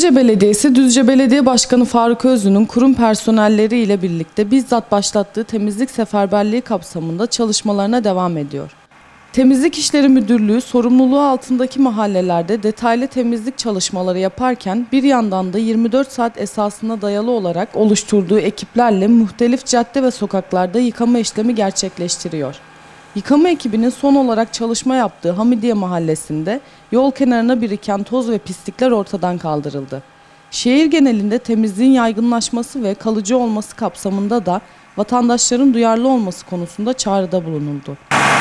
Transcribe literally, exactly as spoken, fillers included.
Düzce Belediyesi, Düzce Belediye Başkanı Faruk Özlü'nün kurum personelleri ile birlikte bizzat başlattığı temizlik seferberliği kapsamında çalışmalarına devam ediyor. Temizlik İşleri Müdürlüğü sorumluluğu altındaki mahallelerde detaylı temizlik çalışmaları yaparken bir yandan da yirmi dört saat esasına dayalı olarak oluşturduğu ekiplerle muhtelif cadde ve sokaklarda yıkama işlemi gerçekleştiriyor. Yıkama ekibinin son olarak çalışma yaptığı Hamidiye Mahallesi'nde yol kenarına biriken toz ve pislikler ortadan kaldırıldı. Şehir genelinde temizliğin yaygınlaşması ve kalıcı olması kapsamında da vatandaşların duyarlı olması konusunda çağrıda bulunuldu.